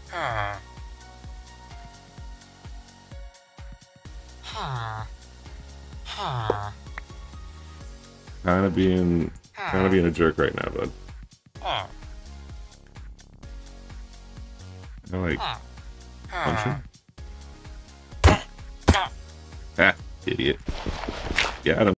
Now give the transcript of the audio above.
Kind of being a jerk right now, bud. I like punching. Ah, idiot. Got him.